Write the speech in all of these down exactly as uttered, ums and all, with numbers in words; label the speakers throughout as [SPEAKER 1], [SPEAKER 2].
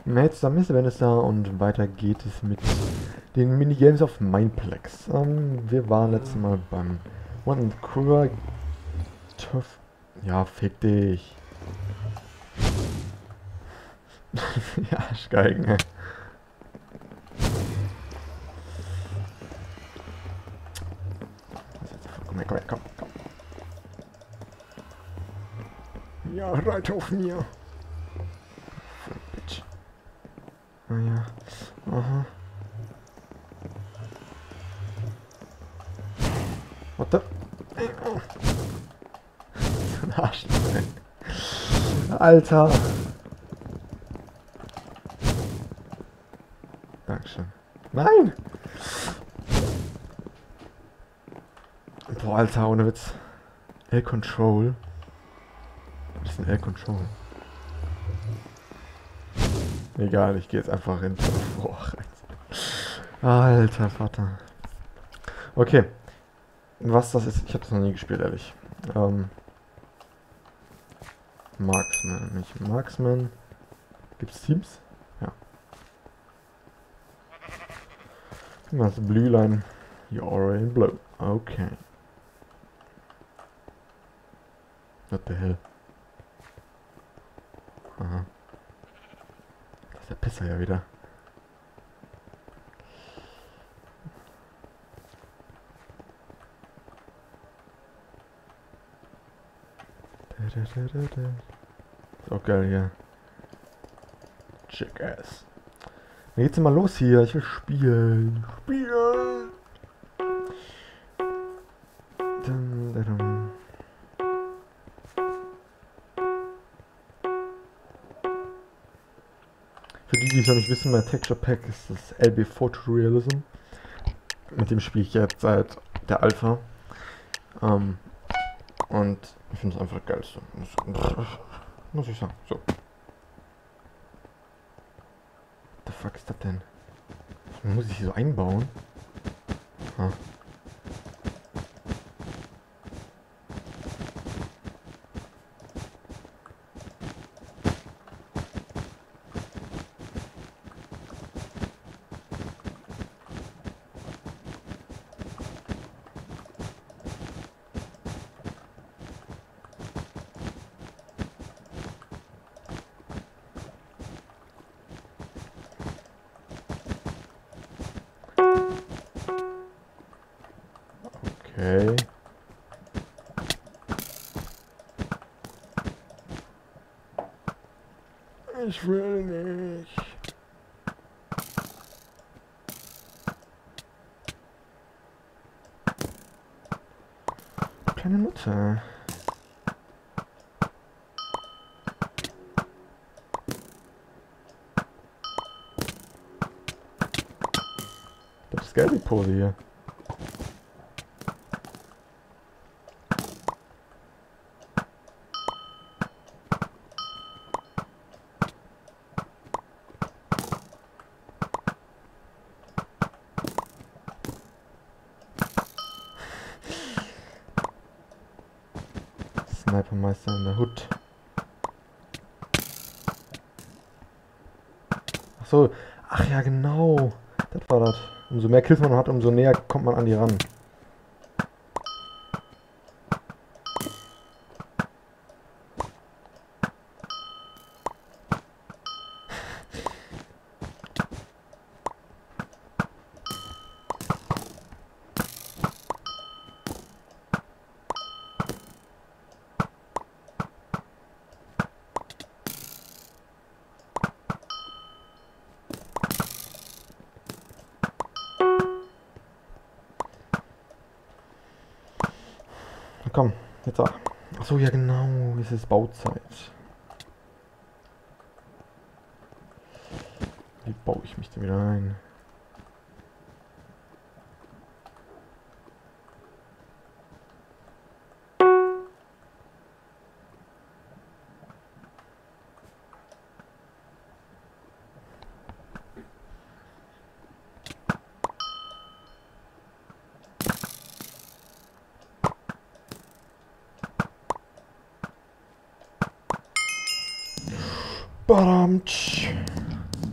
[SPEAKER 1] Jetzt da ist Vanessa und weiter geht es mit den Minigames auf Mineplex. Ähm, wir waren letztes Mal beim One Cruiser. Ja, fick dich. Ja, Steigen. Ne? Komm her, komm her, komm, komm. Ja, reite auf mir. Bitch. Ah ja. Aha. What the? Oh. So ein Arschloch, ey. Alter. Dankeschön. Nein! Boah, Alter, ohne Witz. L-Control. Was ist ein L-Control? Egal, ich gehe jetzt einfach in Boah, Alter Vater. Okay. Was das ist, ich habe das noch nie gespielt, ehrlich. Ähm. Marksman, nicht Marksman. Gibt's Teams? Ja. Was? Blue Line. You're in blue. Okay. What the hell? Aha. Das ist der Pisser ja wieder. Ist auch geil hier. Jackass. Dann geht's mal los hier. Ich will spielen. Spielen! Dum, dum, dum. Für die, die es noch nicht wissen, mein Texture Pack ist das L B Photorealism. Mit dem spiele ich jetzt seit der Alpha. Ähm, und ich finde es einfach geil. So. Muss ich sagen. So. What the fuck ist das denn? Was muss ich hier so einbauen? Ah. Okay. Ich will nicht. Kleine Nutte. Das ist geil, die Pose hier. Snipermeister in der Hut. Ach so, ach ja genau, das war das. Umso mehr Kills man hat, umso näher kommt man an die ran. Komm, jetzt auch. Achso, ja genau, es ist Bauzeit. Wie baue ich mich denn wieder ein? Badamtsch.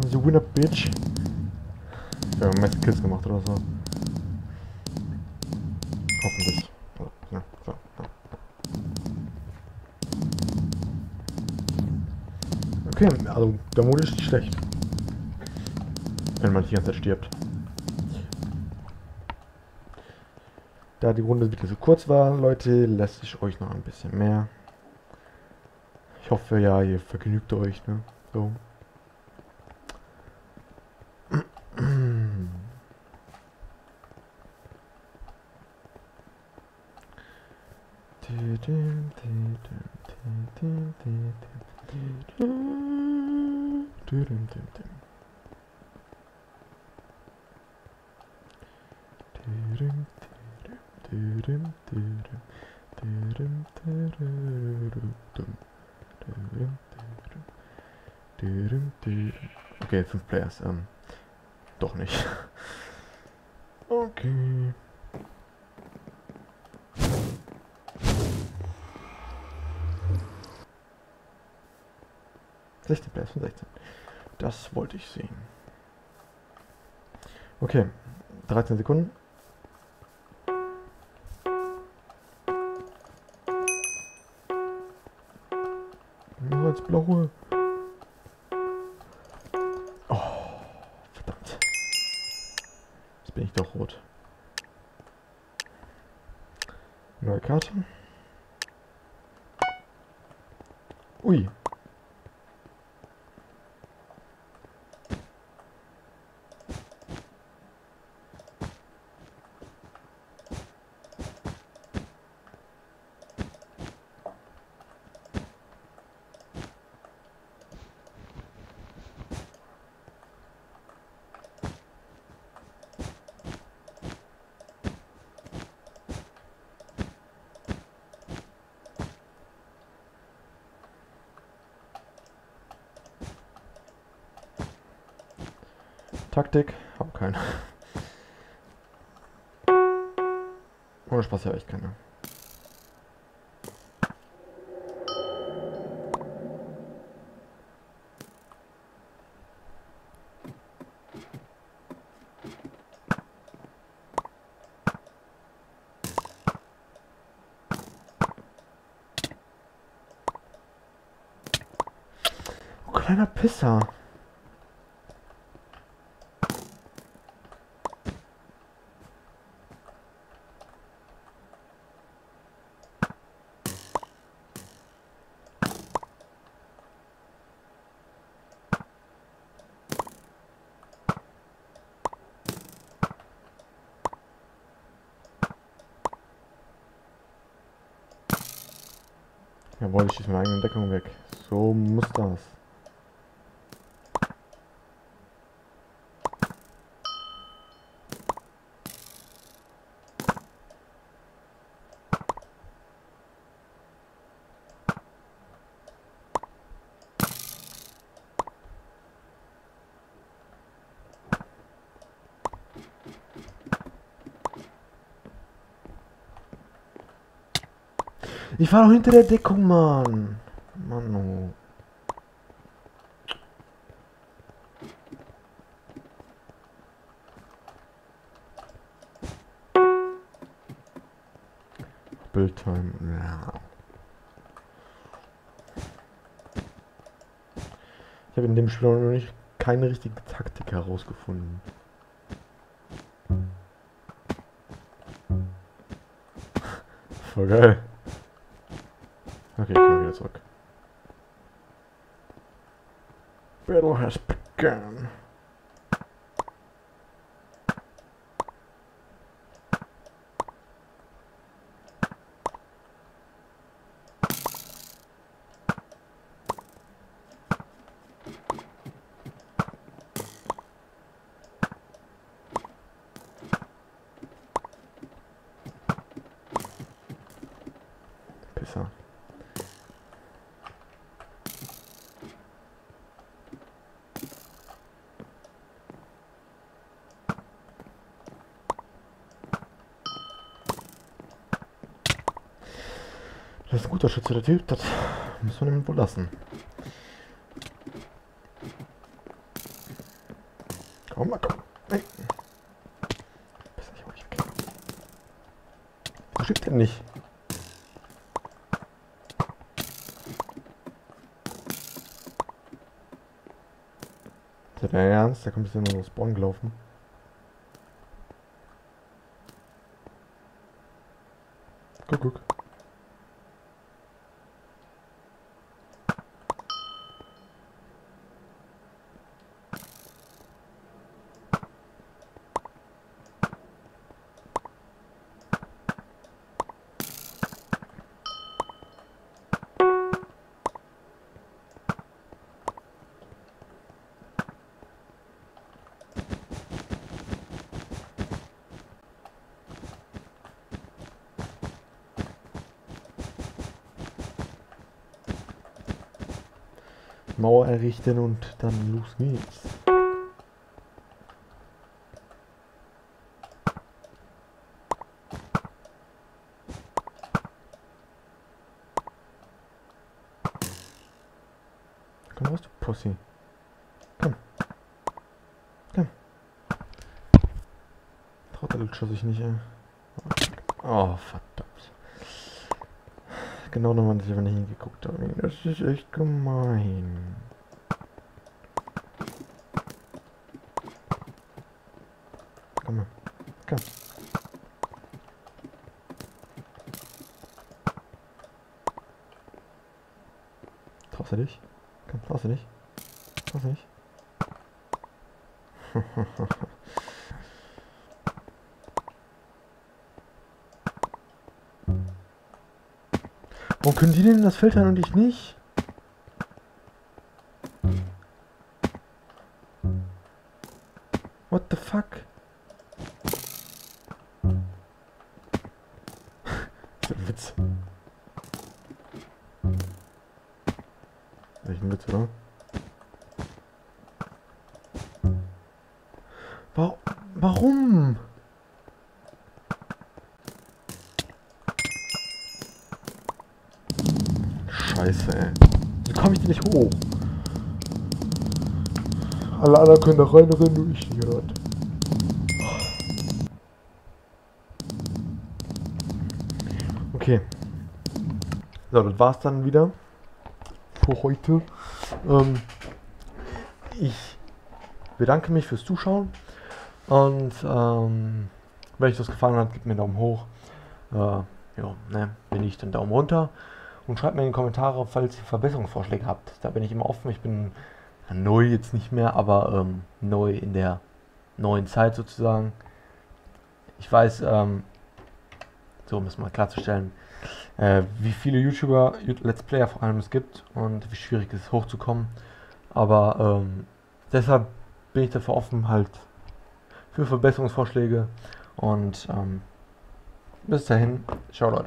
[SPEAKER 1] The winner, bitch. Wir haben meiste Kills gemacht oder so. Hoffentlich. Ja, so, ja. Okay, also der Mode ist nicht schlecht. Wenn man nicht die ganze Zeit stirbt. Da die Runde wieder so kurz war, Leute, lasse ich euch noch ein bisschen mehr. Ich hoffe, ja, ihr vergnügt euch, ne? So. Okay, fünf Players. Ähm, doch nicht. Okay. sechzehn Players von sechzehn. Das wollte ich sehen. Okay, dreizehn Sekunden. Nur als blaue. Oh, verdammt. Jetzt bin ich doch rot. Neue Karte. Ui. Taktik, hab keine. Ohne Spaß habe ich keine. Oh, kleiner Pisser. Jawohl, ich schieße meine eigene Deckung weg. So muss das. Ich war doch hinter der Deckung, Mann. Mann, oh. Bildtime. Ja. Ich habe in dem Spiel noch nicht keine richtige Taktik herausgefunden. Voll geil. Okay, ich komme wieder zurück. Battle has begun. Pisser. Das ist ein guter Schütze, der Typ. Das muss man ihm wohl lassen. Komm mal, komm. Hey. Piss dich ruhig weg. Wo steht denn nicht? Ist das der Ernst? Der kommt jetzt immer so Spawn gelaufen. Guck, guck. Mauer errichten und dann los geht's. Komm raus, du Pussy. Komm. Komm. Traut der Lutscher sich nicht, ey. Oh, verdammt. Genau nochmal, dass ich aber nicht hingeguckt habe. Das ist echt gemein. Komm mal. Komm. Traust du dich? Komm, traust du dich? Traust du dich? Warum können die denn das filtern und ich nicht? What the fuck? Das ist ein Witz. Echt ein Witz, oder? Wa- Warum? Scheiße, ey. Wieso komme ich denn nicht hoch? Alle anderen können da reinrennen, nur ich nicht gerade. Okay. So, das war's dann wieder für heute. Ähm, ich bedanke mich fürs Zuschauen und ähm, wenn euch das gefallen hat, gebt mir einen Daumen hoch. Äh, ja, ne, wenn nicht, dann Daumen runter. Und schreibt mir in die Kommentare, falls ihr Verbesserungsvorschläge habt. Da bin ich immer offen. Ich bin neu jetzt nicht mehr, aber ähm, neu in der neuen Zeit sozusagen. Ich weiß, ähm, so um es mal klarzustellen, äh, wie viele YouTuber, Let's Player vor allem es gibt und wie schwierig es ist hochzukommen. Aber ähm, deshalb bin ich dafür offen halt für Verbesserungsvorschläge und ähm, bis dahin, ciao Leute.